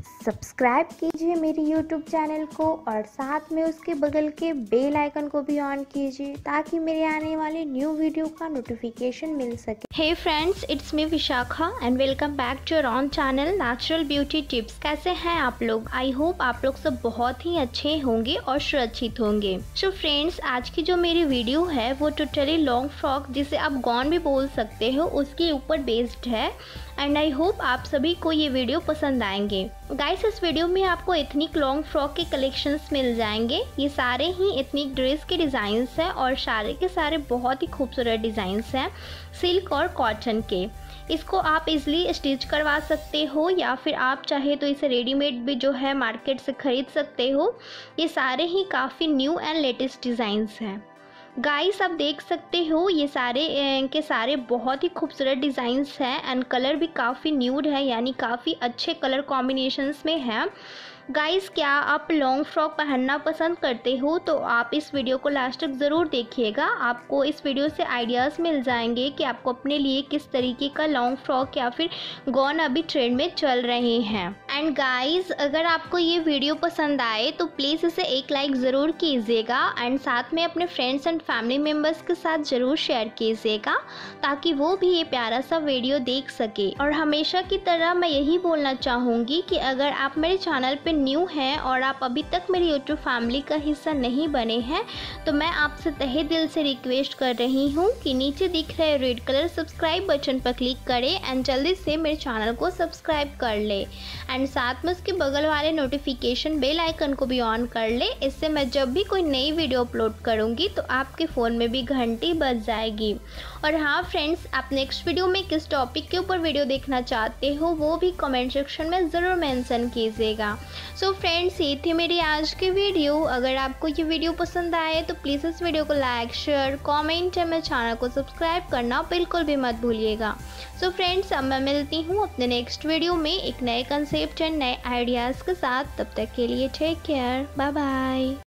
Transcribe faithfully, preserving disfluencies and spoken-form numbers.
Subscribe कीजिए मेरे YouTube channel को और साथ में उसके बगल के बेल आइकन को भी ऑन कीजिए ताकि मेरे आने वाले न्यू वीडियो का नोटिफिकेशन मिल सके। Hey friends, it's me Vishakha and welcome back to your own channel natural beauty tips. कैसे हैं आप लोग? आई होप आप लोग सब बहुत ही अच्छे होंगे और सुरक्षित होंगे। सो so फ्रेंड्स, आज की जो मेरी वीडियो है वो टोटली लॉन्ग फ्रॉक, जिसे आप गॉन भी बोल सकते हो, उसके ऊपर बेस्ड है एंड आई होप आप सभी को ये वीडियो पसंद आएंगे। गाइस, इस वीडियो में आपको एथनिक लॉन्ग फ्रॉक के कलेक्शंस मिल जाएंगे। ये सारे ही एथनिक ड्रेस के डिज़ाइंस हैं और सारे के सारे बहुत ही खूबसूरत डिज़ाइंस हैं, सिल्क और कॉटन के। इसको आप इजीली स्टिच करवा सकते हो या फिर आप चाहे तो इसे रेडीमेड भी जो है मार्केट से ख़रीद सकते हो। ये सारे ही काफ़ी न्यू एंड लेटेस्ट डिज़ाइंस हैं। गाइस, आप देख सकते हो ये सारे के सारे बहुत ही खूबसूरत डिज़ाइंस हैं एंड कलर भी काफ़ी न्यूड है, यानी काफ़ी अच्छे कलर कॉम्बिनेशंस में है। गाइस, क्या आप लॉन्ग फ्रॉक पहनना पसंद करते हो तो आप इस वीडियो को लास्ट तक ज़रूर देखिएगा। आपको इस वीडियो से आइडियाज़ मिल जाएंगे कि आपको अपने लिए किस तरीके का लॉन्ग फ्रॉक या फिर गॉन अभी ट्रेंड में चल रहे हैं। एंड गाइस, अगर आपको ये वीडियो पसंद आए तो प्लीज़ इसे एक लाइक ज़रूर कीजिएगा एंड साथ में अपने फ्रेंड्स एंड फैमिली मेम्बर्स के साथ ज़रूर शेयर कीजिएगा ताकि वो भी ये प्यारा सा वीडियो देख सके। और हमेशा की तरह मैं यही बोलना चाहूँगी कि अगर आप मेरे चैनल पर न्यू हैं और आप अभी तक मेरी यूट्यूब फैमिली का हिस्सा नहीं बने हैं तो मैं आपसे तहे दिल से रिक्वेस्ट कर रही हूँ कि नीचे दिख रहे रेड कलर सब्सक्राइब बटन पर क्लिक करें एंड जल्दी से मेरे चैनल को सब्सक्राइब कर ले एंड साथ में उसके बगल वाले नोटिफिकेशन बेल आइकन को भी ऑन कर ले। इससे मैं जब भी कोई नई वीडियो अपलोड करूँगी तो आपके फ़ोन में भी घंटी बज जाएगी। और हाँ फ्रेंड्स, आप नेक्स्ट वीडियो में किस टॉपिक के ऊपर वीडियो देखना चाहते हो वो भी कमेंट सेक्शन में ज़रूर मेंशन कीजिएगा। सो so फ्रेंड्स, ये थी मेरी आज की वीडियो। अगर आपको ये वीडियो पसंद आए तो प्लीज़ इस वीडियो को लाइक, शेयर, कमेंट और मेरे चैनल को सब्सक्राइब करना बिल्कुल भी मत भूलिएगा। सो so फ्रेंड्स, अब मैं मिलती हूँ अपने नेक्स्ट वीडियो में एक नए कंसेप्ट एंड नए आइडियाज़ के साथ। तब तक के लिए टेक केयर, बाय बाय।